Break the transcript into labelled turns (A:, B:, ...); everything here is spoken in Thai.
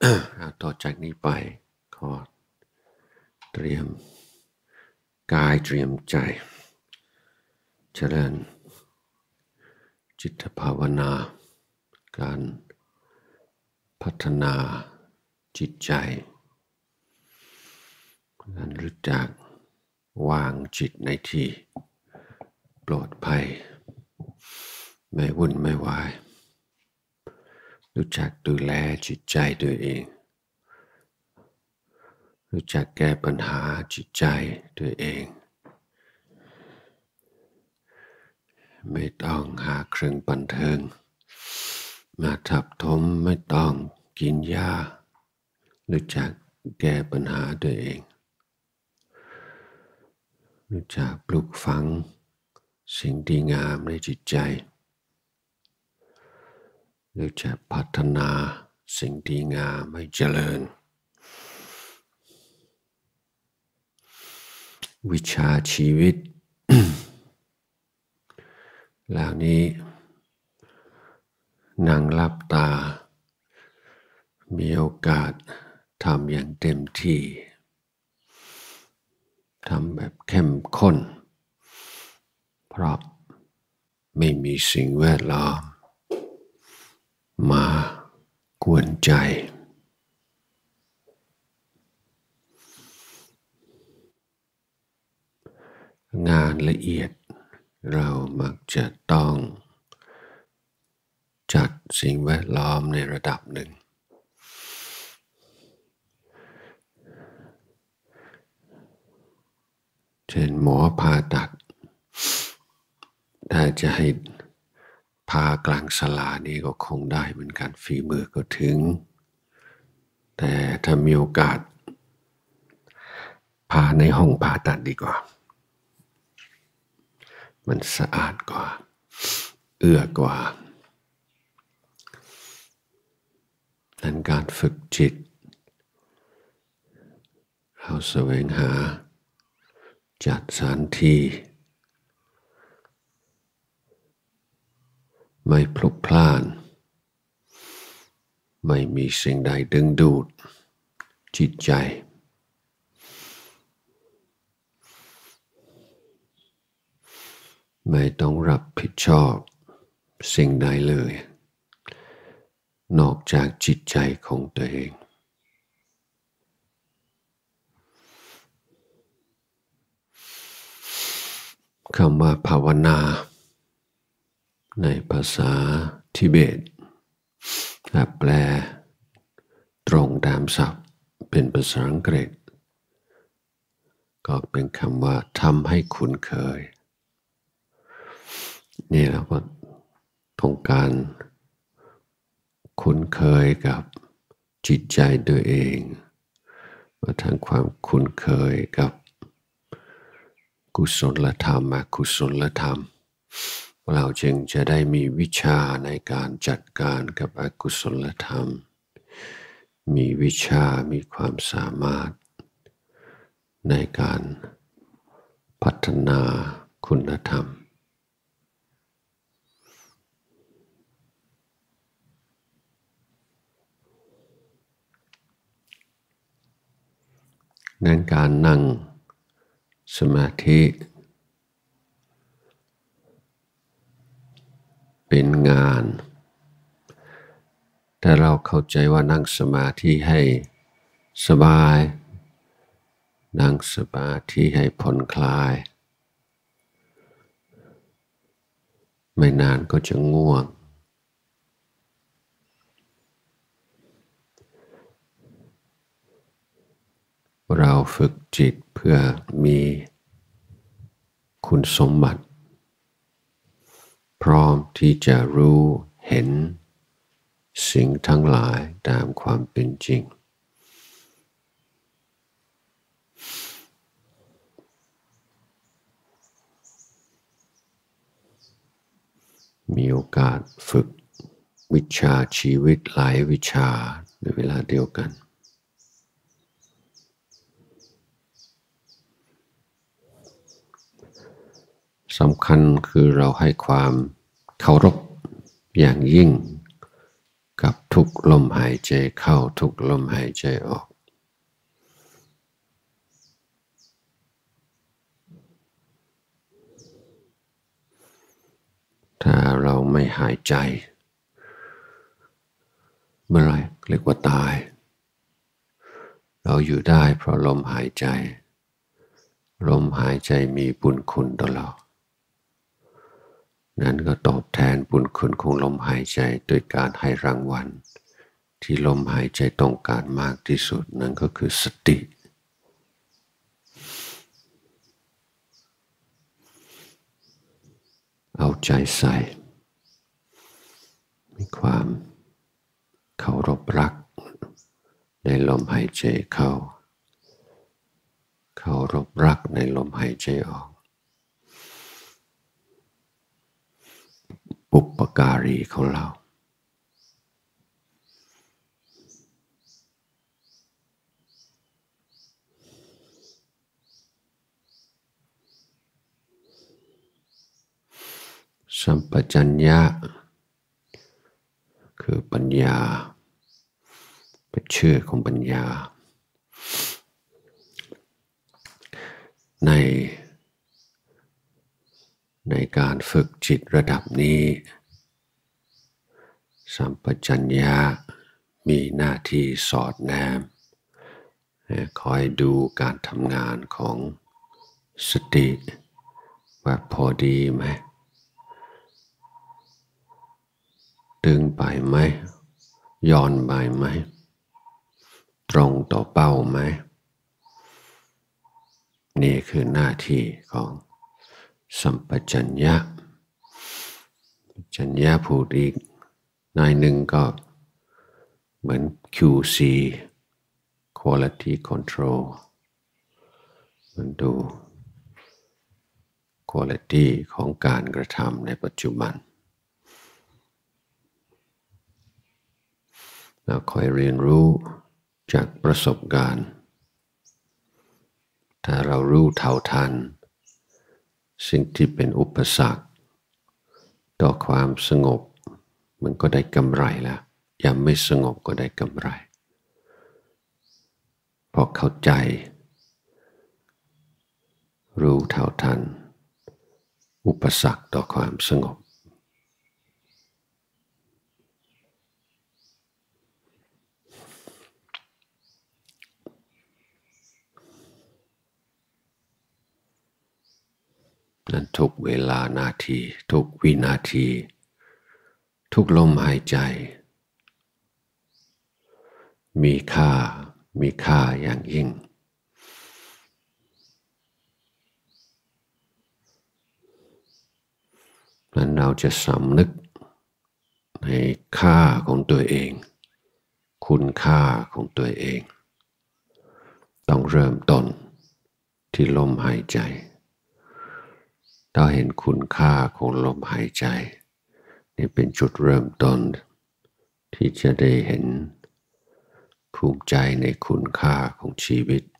A: ต่อจากนี้ไปขอเตรียมกายเตรียมใจเจริญจิตภาวนาการพัฒนาจิตใจการรู้จักวางจิตในที่ปลอดภัยไม่วุ่นไม่วายรู้จักดูแลจิตใจตัวเองรู้จักแก้ปัญหาจิตใจตัวเองไม่ต้องหาเครื่องบันเทิงมาทับถมไม่ต้องกินยารู้จักแก้ปัญหาตัวเองรู้จักปลูกฝังสิ่งดีงามในจิตใจรู้จักพัฒนาสิ่งดีงามให้เจริญวิชาชีวิต เหล่านี้นั่งหลับตามีโอกาสทำอย่างเต็มที่ทำแบบเข้มข้นเพราะไม่มีสิ่งแวดล้อมมากวนใจงานละเอียดเรามักจะต้องจัดสิ่งแวดล้อมในระดับหนึ่งเช่นหมอผ่าตัดถ้าจะให้ผ่ากลางศาลานี่ก็คงได้เหมือนกันฝีมือก็ถึงแต่ถ้ามีโอกาสผ่าในห้องผ่าตัดดีกว่ามันสะอาดกว่าเอื้อกว่านั้นการฝึกจิตเราแสวงหาจัดสถานที่ไม่พลุกพล่านไม่มีสิ่งใดดึงดูดจิตใจไม่ต้องรับผิดชอบสิ่งใดเลยนอกจากจิตใจของตัวเองคำว่าภาวนาในภาษาทิเบตถ้าแปลตรงตามศัพท์เป็นภาษาอังกฤษก็เป็นคำว่าทำให้คุ้นเคยนี่เราก็ต้องการคุ้นเคยกับจิตใจตัวเองว่าทั้งความคุ้นเคยกับกุศลธรรมอกุศลธรรมเราจึงจะได้มีวิชาในการจัดการกับอกุศลธรรมมีวิชามีความสามารถในการพัฒนาคุณธรรมนั้นการนั่งสมาธิเป็นงานแต่เราเข้าใจว่านั่งสมาธิให้สบายนั่งสมาธิให้ผ่อนคลายไม่นานก็จะง่วงเราฝึกจิตเพื่อมีคุณสมบัติพร้อมที่จะรู้เห็นสิ่งทั้งหลายตามความเป็นจริงมีโอกาสฝึกวิชาชีวิตหลายวิชาในเวลาเดียวกันสำคัญคือเราให้ความเคารพอย่างยิ่งกับทุกลมหายใจเข้าทุกลมหายใจออกถ้าเราไม่หายใจเมื่อไรเรียกว่าตายเราอยู่ได้เพราะลมหายใจลมหายใจมีบุญคุณต่อเรานั้นก็ตอบแทนบุญคุณของลมหายใจโดยการให้รางวัลที่ลมหายใจต้องการมากที่สุดนั่นก็คือสติเอาใจใส่มีความเคารพรักในลมหายใจเข้าเคารพรักในลมหายใจออกบุพการีของเราสัมปชัญญะคือปัญญาเป็นชื่อของปัญญาในการฝึกจิตระดับนี้สัมปชัญญะมีหน้าที่สอดแนมคอยดูการทำงานของสติว่าพอดีไหมดึงไปไหมย้อนไปไหมตรงต่อเป้าไหมนี่คือหน้าที่ของสัมปชัญญะชัญญะพูดอีกนายหนึ่งก็เหมือน QC Quality Control มันดู Quality ของการกระทำในปัจจุบันเราคอยเรียนรู้จากประสบการณ์ถ้าเรารู้เท่าทันสิ่งที่เป็นอุปสรรคต่อความสงบมันก็ได้กำไรแล้วยังไม่สงบก็ได้กำไรเพราะเข้าใจรู้เท่าทันอุปสรรคต่อความสงบนั้นทุกเวลานาทีทุกวินาทีทุกลมหายใจมีค่าอย่างยิ่งนั้นเราจะสำนึกในค่าของตัวเองคุณค่าของตัวเองต้องเริ่มต้นที่ลมหายใจถ้าเห็นคุณค่าของลมหายใจนี่เป็นจุดเริ่มต้นที่จะได้เห็นภูมิใจในคุณค่าของชีวิต